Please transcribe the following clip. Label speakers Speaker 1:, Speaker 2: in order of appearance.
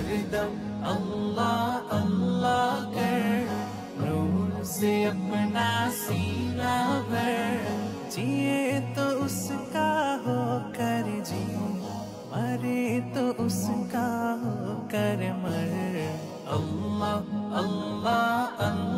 Speaker 1: हर दम अल्लाह अल्लाह कर, नूर से अपना सीना भर। जिए तो उसका हो कर जियो, मरे तो उसका हो कर मर। अल्लाह अल्लाह अल्लाह